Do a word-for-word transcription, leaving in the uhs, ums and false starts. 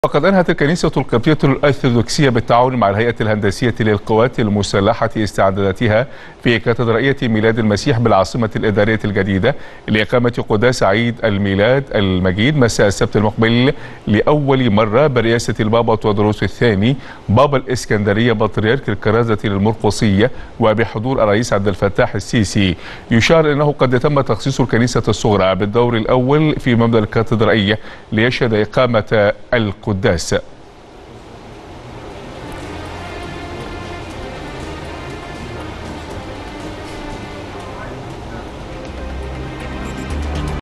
وقد أنهت الكنيسة القبطية الأرثوذكسية بالتعاون مع الهيئة الهندسية للقوات المسلحة استعداداتها في كاتدرائية ميلاد المسيح بالعاصمة الإدارية الجديدة لإقامة قداس عيد الميلاد المجيد مساء السبت المقبل لأول مرة برئاسة البابا تودروس الثاني بابا الإسكندرية بطريرك الكرازة المرقسية وبحضور الرئيس عبد الفتاح السيسي. يشار أنه قد تم تخصيص الكنيسة الصغرى بالدور الأول في مبنى الكاتدرائية ليشهد إقامة القداس.